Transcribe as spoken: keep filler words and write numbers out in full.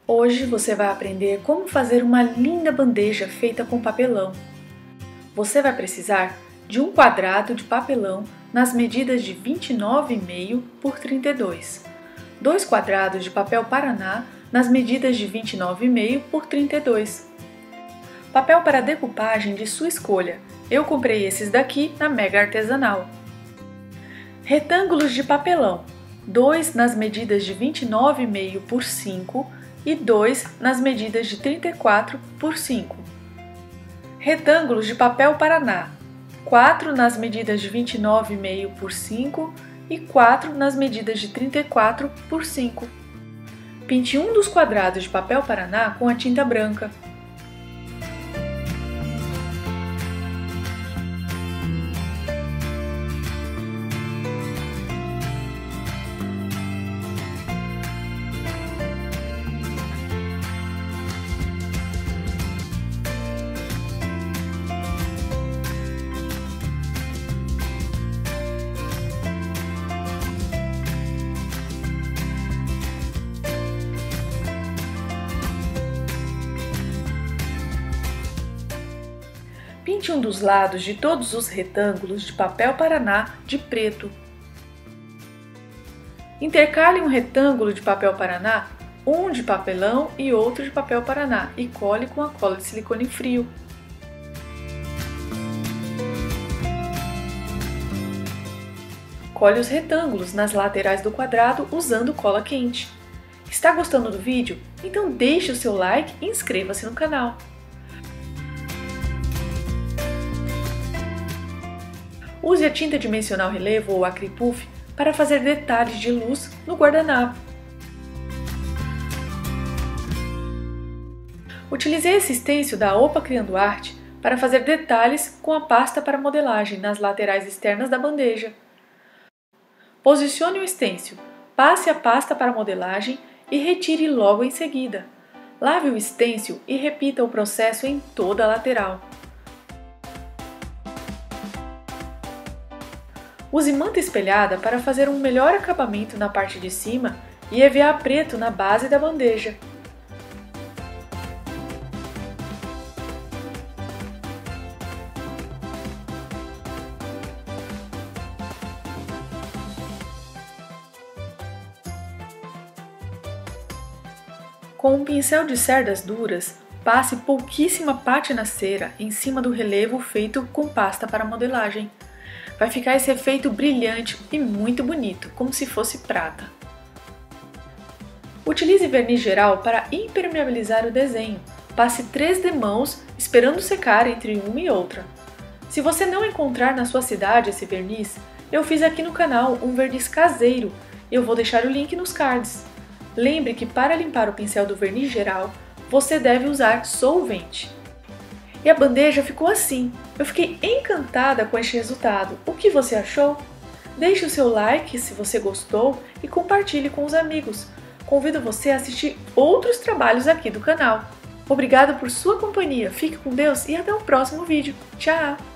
Hoje você vai aprender como fazer uma linda bandeja feita com papelão. Você vai precisar de um quadrado de papelão nas medidas de vinte e nove e meio por trinta e dois, dois quadrados de papel paraná nas medidas de vinte e nove e meio por trinta e dois. Papel para decupagem de sua escolha. Eu comprei esses daqui na Mega Artesanal. Retângulos de papelão, dois nas medidas de vinte e nove e meio por cinco e dois nas medidas de trinta e quatro por cinco. Retângulos de papel paraná, quatro nas medidas de vinte e nove e meio por cinco e quatro nas medidas de trinta e quatro por cinco. Pinte um dos quadrados de papel paraná com a tinta branca. Pinte um dos lados de todos os retângulos de papel paraná de preto. Intercale um retângulo de papel paraná, um de papelão e outro de papel paraná, e cole com a cola de silicone frio. Cole os retângulos nas laterais do quadrado usando cola quente. Está gostando do vídeo? Então deixe o seu like e inscreva-se no canal. Use a tinta dimensional relevo ou acripuff para fazer detalhes de luz no guardanapo. Utilizei esse stencil da Opa Criando Arte para fazer detalhes com a pasta para modelagem nas laterais externas da bandeja. Posicione o stencil, passe a pasta para modelagem e retire logo em seguida. Lave o stencil e repita o processo em toda a lateral. Use manta espelhada para fazer um melhor acabamento na parte de cima e E V A preto na base da bandeja. Com um pincel de cerdas duras, passe pouquíssima pátina cera em cima do relevo feito com pasta para modelagem. Vai ficar esse efeito brilhante e muito bonito, como se fosse prata. Utilize verniz geral para impermeabilizar o desenho. Passe três demãos, esperando secar entre uma e outra. Se você não encontrar na sua cidade esse verniz, eu fiz aqui no canal um verniz caseiro e eu vou deixar o link nos cards. Lembre que para limpar o pincel do verniz geral, você deve usar solvente. E a bandeja ficou assim. Eu fiquei encantada com este resultado. O que você achou? Deixe o seu like se você gostou e compartilhe com os amigos. Convido você a assistir outros trabalhos aqui do canal. Obrigada por sua companhia, fique com Deus e até o próximo vídeo. Tchau!